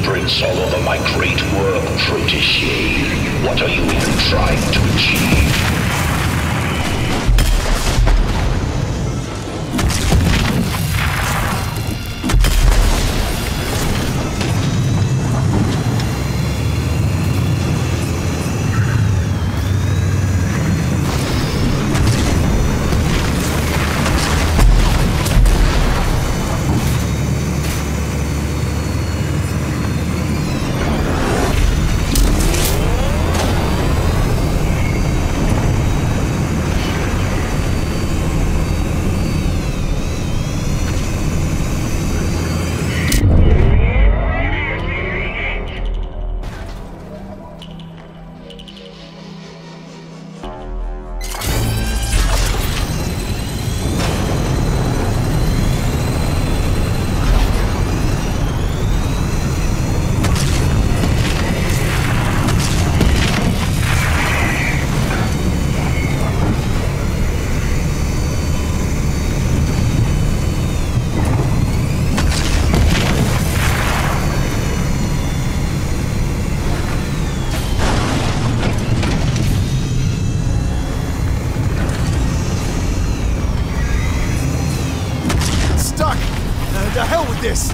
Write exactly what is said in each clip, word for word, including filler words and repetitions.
footprints all over my great work, protégé. What are you even trying to achieve? The hell with this!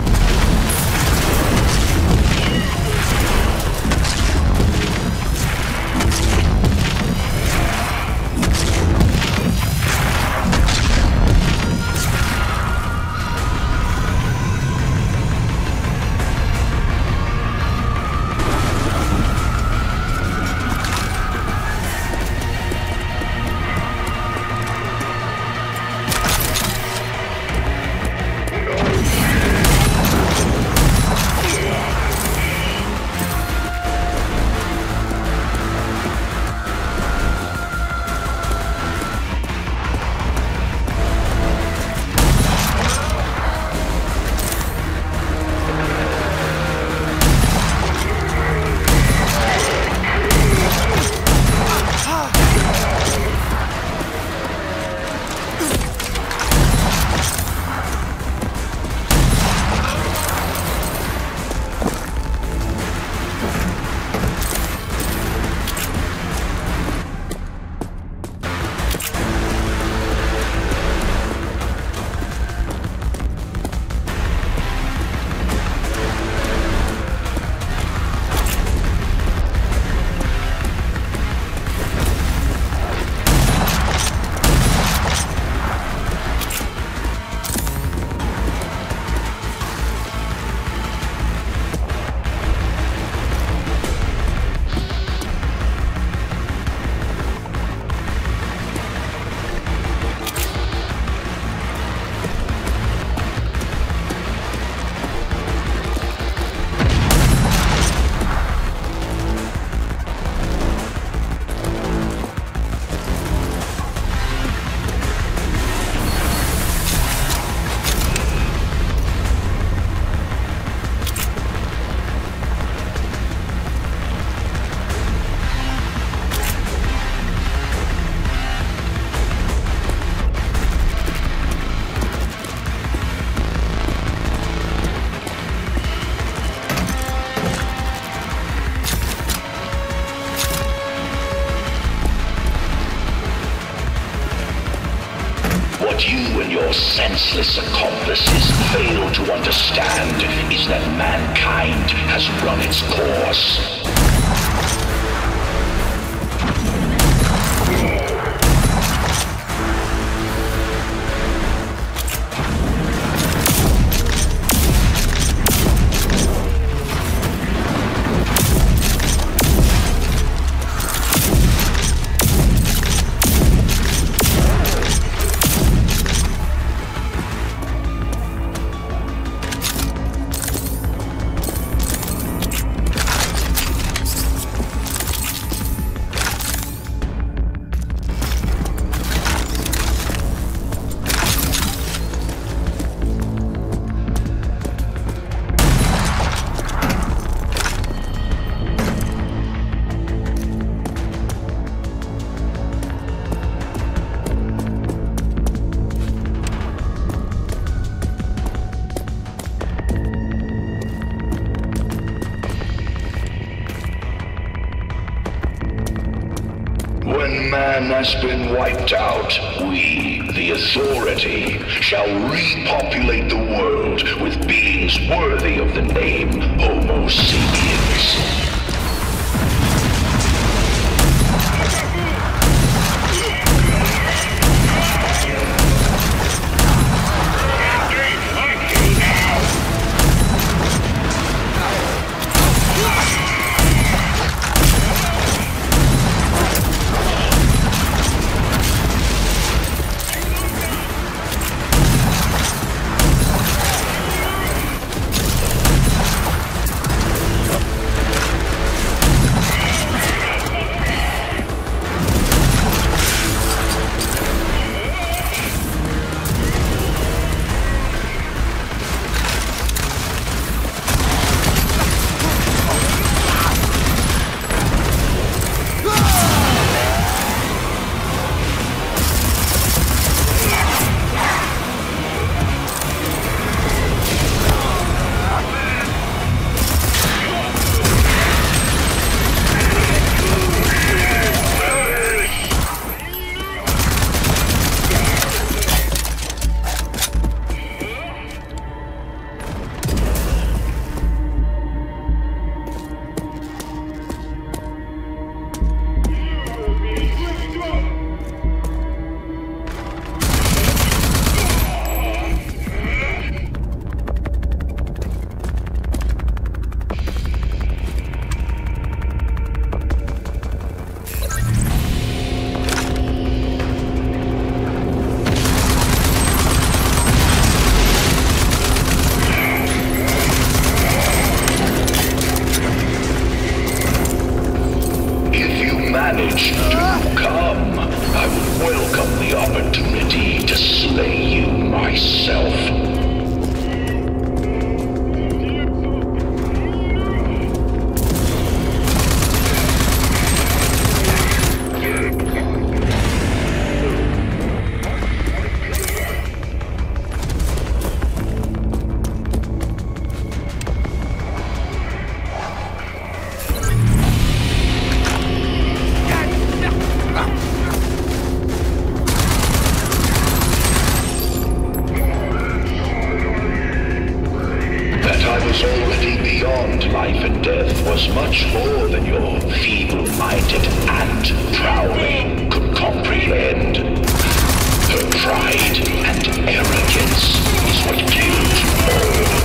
What you and your senseless accomplices fail to understand is that mankind has run its course. Man has been wiped out. We, the Authority, shall repopulate the world with beings worthy of the name Homo sapiens. Manage to come, I would welcome the opportunity to slay you myself. Already beyond life and death was much more than your feeble-minded ant prowling could comprehend. Her pride and arrogance is what killed you all.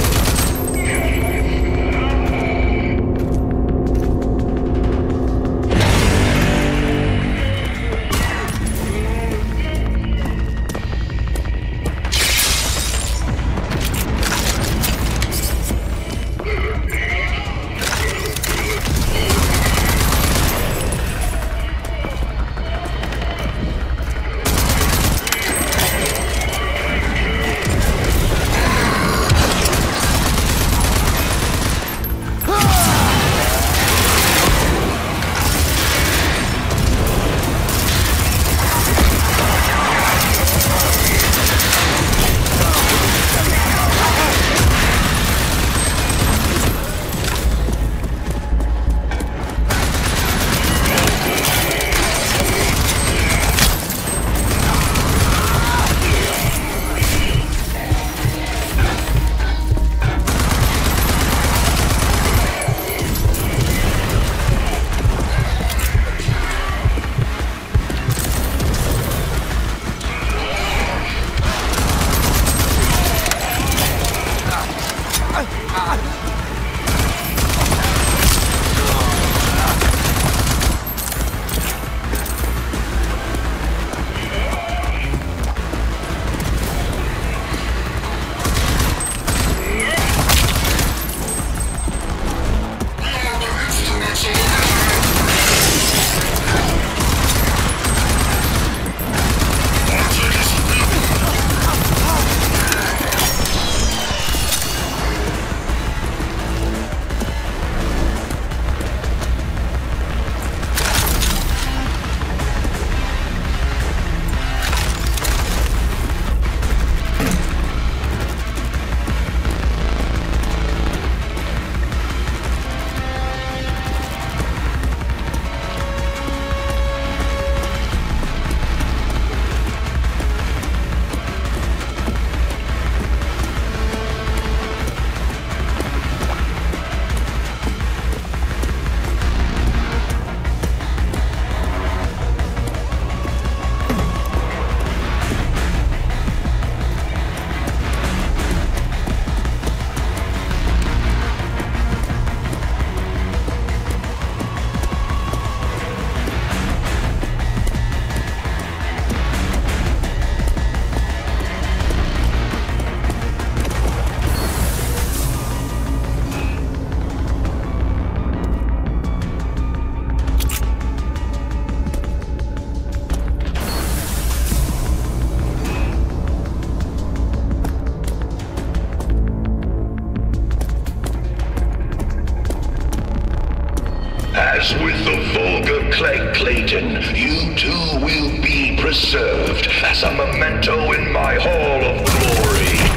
As with the vulgar Clegg Clayton, you too will be preserved as a memento in my Hall of Glory.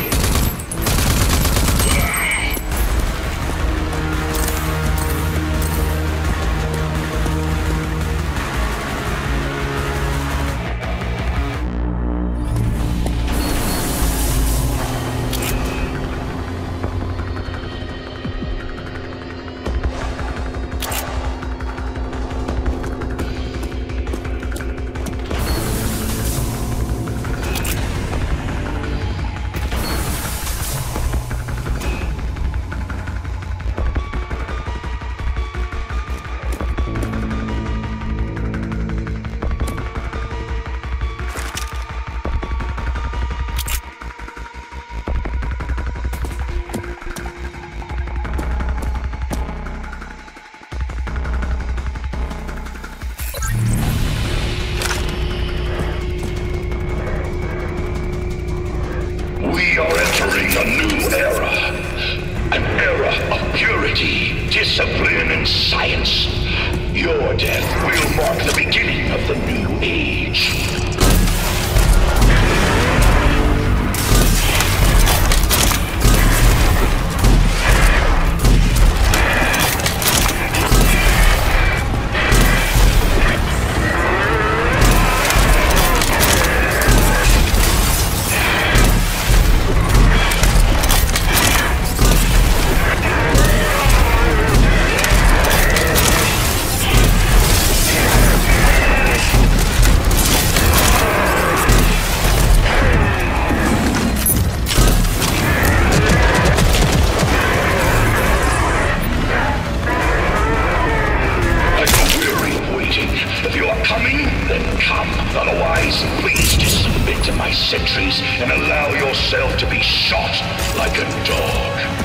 We are entering a new era. An era of purity, discipline, and science. Your death will mark the beginning of the new age. Otherwise, please just submit to my sentries and allow yourself to be shot like a dog.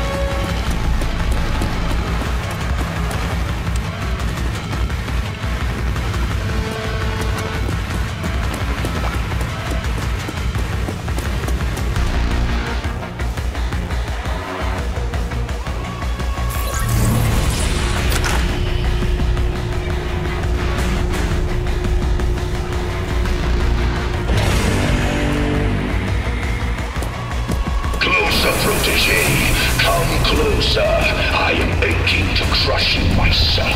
Protégé, come closer. I am aching to crush you myself.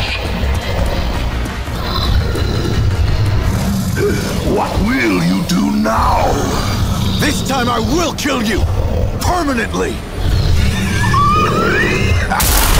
What will you do now? This time I will kill you! Permanently!